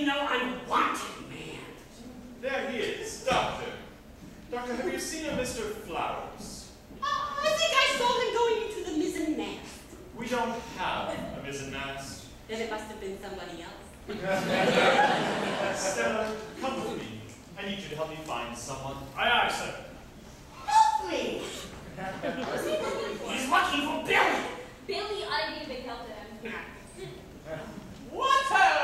know I'm a wanted man. There he is, Doctor. Doctor, have you seen a Mr. Flowers? I think I saw him going into the mizzen mast. We don't have a mizzen mast. Then it must have been somebody else. Stella, come with me. I need you to help me find someone. Aye, aye, sir. Help me! He's looking for Billy! Billy ought to be a big help to him. What